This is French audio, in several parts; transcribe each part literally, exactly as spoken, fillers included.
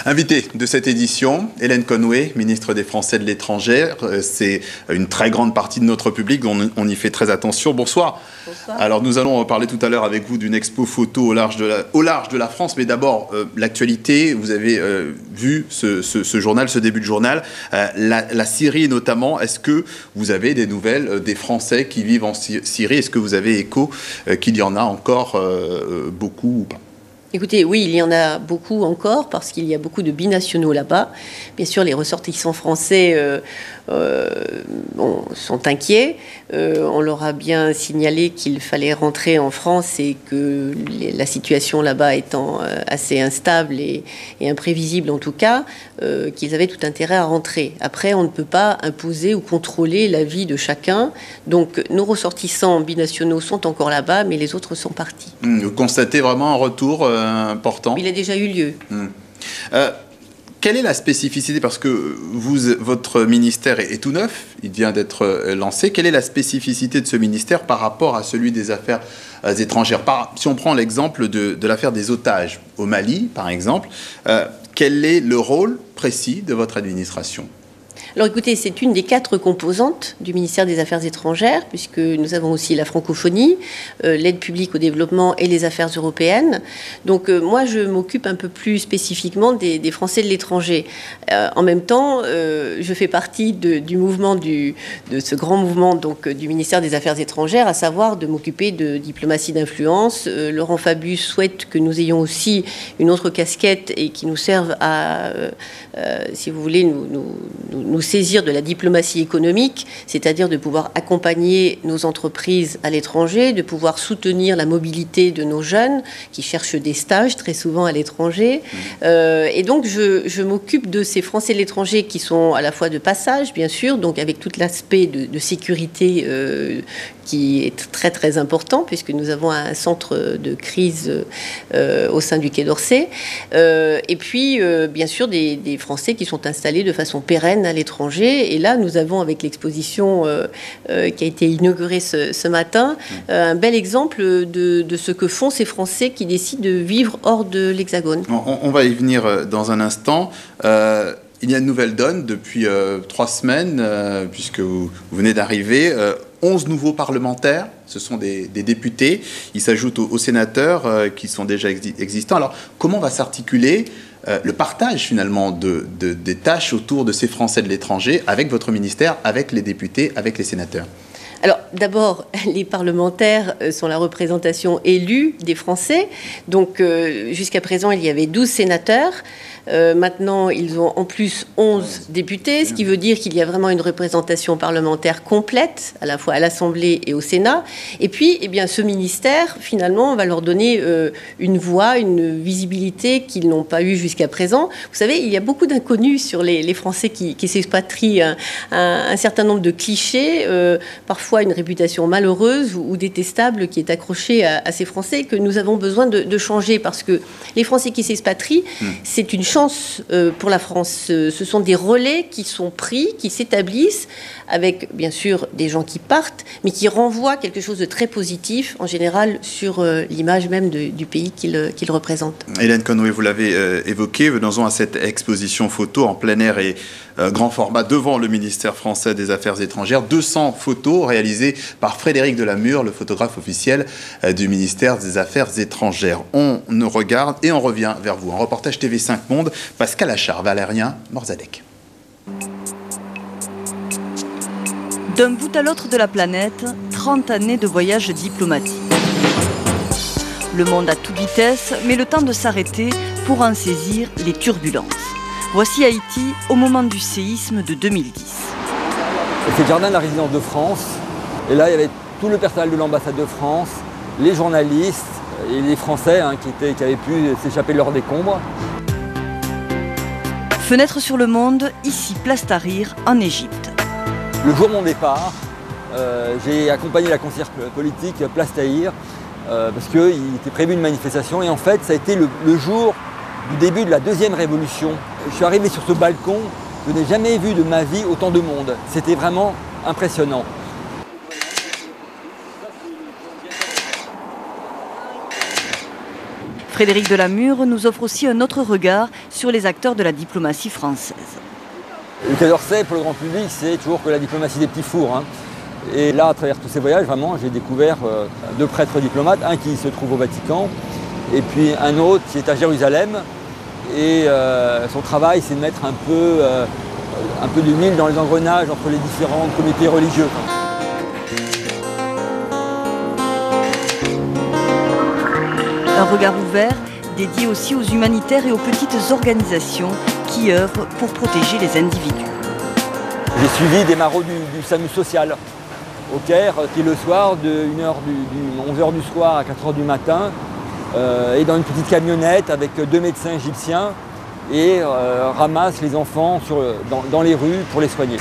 Invité de cette édition, Hélène Conway, ministre des Français de l'étranger. C'est une très grande partie de notre public, on, on y fait très attention. Bonsoir. Bonsoir. Alors nous allons parler tout à l'heure avec vous d'une expo photo au large de la, au large de la France. Mais d'abord, euh, l'actualité, vous avez euh, vu ce, ce, ce journal, ce début de journal. Euh, la, la Syrie notamment, est-ce que vous avez des nouvelles euh, des Français qui vivent en Syrie? Est-ce que vous avez écho euh, qu'il y en a encore euh, beaucoup ou pas? Écoutez, oui, il y en a beaucoup encore parce qu'il y a beaucoup de binationaux là-bas. Bien sûr, les ressortissants français euh, euh, bon, sont inquiets. Euh, on leur a bien signalé qu'il fallait rentrer en France et que les, la situation là-bas étant euh, assez instable et, et imprévisible en tout cas, euh, qu'ils avaient tout intérêt à rentrer. Après, on ne peut pas imposer ou contrôler la vie de chacun. Donc, nos ressortissants binationaux sont encore là-bas, mais les autres sont partis. Vous constatez vraiment un retour euh... important. Il a déjà eu lieu. Hum. Euh, quelle est la spécificité, parce que vous, votre ministère est, est tout neuf, il vient d'être lancé. Quelle est la spécificité de ce ministère par rapport à celui des affaires euh, étrangères? Par, si on prend l'exemple de, de l'affaire des otages au Mali, par exemple, euh, quel est le rôle précis de votre administration? Alors écoutez, c'est une des quatre composantes du ministère des Affaires étrangères, puisque nous avons aussi la francophonie, euh, l'aide publique au développement et les affaires européennes. Donc euh, moi, je m'occupe un peu plus spécifiquement des, des Français de l'étranger. Euh, en même temps, euh, je fais partie de, du mouvement, du, de ce grand mouvement donc, du ministère des Affaires étrangères, à savoir de m'occuper de diplomatie d'influence. Euh, Laurent Fabius souhaite que nous ayons aussi une autre casquette et qui nous serve à, euh, euh, si vous voulez, nous, nous, nous saisir de la diplomatie économique, c'est-à-dire de pouvoir accompagner nos entreprises à l'étranger, de pouvoir soutenir la mobilité de nos jeunes qui cherchent des stages très souvent à l'étranger. Mmh. Euh, et donc, je, je m'occupe de ces Français de l'étranger qui sont à la fois de passage, bien sûr, donc avec tout l'aspect de, de sécurité euh, qui est très, très important, puisque nous avons un centre de crise euh, au sein du Quai d'Orsay. Euh, et puis, euh, bien sûr, des, des Français qui sont installés de façon pérenne à l'étranger. Et là, nous avons, avec l'exposition euh, euh, qui a été inaugurée ce, ce matin, euh, un bel exemple de, de ce que font ces Français qui décident de vivre hors de l'Hexagone. On, on va y venir dans un instant. Euh, il y a une nouvelle donne depuis euh, trois semaines, euh, puisque vous, vous venez d'arriver. Euh, onze nouveaux parlementaires, ce sont des, des députés. Ils s'ajoutent aux, aux sénateurs euh, qui sont déjà exi existants. Alors, comment va s'articuler Euh, le partage finalement de, de, des tâches autour de ces Français de l'étranger avec votre ministère, avec les députés, avec les sénateurs? Alors, d'abord, les parlementaires sont la représentation élue des Français. Donc, euh, jusqu'à présent, il y avait douze sénateurs. Euh, maintenant, ils ont en plus onze députés, ce qui veut dire qu'il y a vraiment une représentation parlementaire complète, à la fois à l'Assemblée et au Sénat. Et puis, eh bien, ce ministère, finalement, on va leur donner euh, une voix, une visibilité qu'ils n'ont pas eue jusqu'à présent. Vous savez, il y a beaucoup d'inconnus sur les, les Français qui, qui s'expatrient, un, un, un certain nombre de clichés, euh, parfois une réputation malheureuse ou, ou détestable qui est accrochée à, à ces Français, que nous avons besoin de, de changer, parce que les Français qui s'expatrient, mmh. c'est une chance euh, pour la France. Ce sont des relais qui sont pris, qui s'établissent avec, bien sûr, des gens qui partent, mais qui renvoient quelque chose de très positif, en général, sur euh, l'image même de, du pays qu'ils qu'ils représentent. Hélène Conway, vous l'avez euh, évoqué, venons-en à cette exposition photo en plein air et euh, grand format devant le ministère français des Affaires étrangères. deux cents photos réalisées par Frédéric Delamure, le photographe officiel euh, du ministère des Affaires étrangères. On ne regarde et on revient vers vous. Un reportage T V cinq Monde, Pascal Achard, Valérien Morzadek. D'un bout à l'autre de la planète, trente années de voyage diplomatique. Le monde à toute vitesse, mais le temps de s'arrêter pour en saisir les turbulences. Voici Haïti au moment du séisme de deux mille dix. C'est le jardin de la résidence de France. Et là, il y avait tout le personnel de l'ambassade de France, les journalistes et les Français hein, qui, étaient, qui avaient pu s'échapper de leur décombre. Fenêtre sur le monde, ici Place Tahrir, en Égypte. Le jour de mon départ, euh, j'ai accompagné la conseillère politique Place Tahrir euh, parce qu'il était prévu une manifestation et en fait ça a été le, le jour du début de la deuxième révolution. Je suis arrivé sur ce balcon, je n'ai jamais vu de ma vie autant de monde. C'était vraiment impressionnant. Frédéric Delamure nous offre aussi un autre regard sur les acteurs de la diplomatie française. Le Quai d'Orsay, pour le grand public, c'est toujours que la diplomatie des petits fours. Hein. Et là, à travers tous ces voyages, vraiment, j'ai découvert euh, deux prêtres diplomates, un qui se trouve au Vatican, et puis un autre qui est à Jérusalem. Et euh, son travail, c'est de mettre un peu, euh, un peu d'huile dans les engrenages entre les différents comités religieux. Un regard ouvert, dédié aussi aux humanitaires et aux petites organisations qui œuvrent pour protéger les individus. J'ai suivi des marauds du, du SAMU social au Caire, qui le soir, de une heure du, du, onze heures du soir à quatre heures du matin, euh, est dans une petite camionnette avec deux médecins égyptiens et euh, ramasse les enfants sur, dans, dans les rues pour les soigner.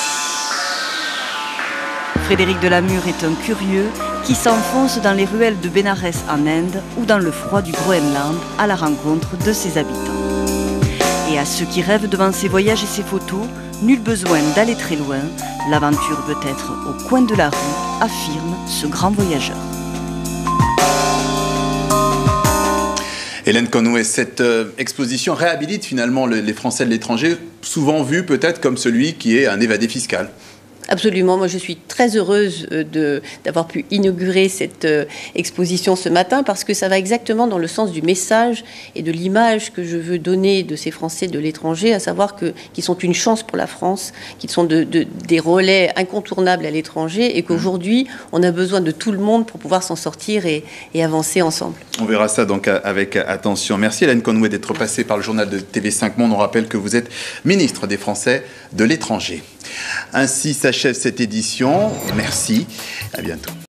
Frédéric Delamure est un curieux qui s'enfonce dans les ruelles de Bénarès en Inde ou dans le froid du Groenland à la rencontre de ses habitants. Et à ceux qui rêvent devant ces voyages et ces photos, nul besoin d'aller très loin, l'aventure peut être au coin de la rue, affirme ce grand voyageur. Hélène Conway, cette euh, exposition réhabilite finalement le, les Français de l'étranger, souvent vus peut-être comme celui qui est un évadé fiscal. Absolument. Moi, je suis très heureuse de, d'avoir pu inaugurer cette euh, exposition ce matin parce que ça va exactement dans le sens du message et de l'image que je veux donner de ces Français de l'étranger, à savoir que, qu'ils sont une chance pour la France, qu'ils sont de, de, des relais incontournables à l'étranger et qu'aujourd'hui, on a besoin de tout le monde pour pouvoir s'en sortir et, et avancer ensemble. On verra ça donc avec attention. Merci Hélène Conway d'être passée par le journal de T V cinq Monde. On rappelle que vous êtes ministre des Français de l'étranger. Ainsi s'achève cette édition. Merci. À bientôt.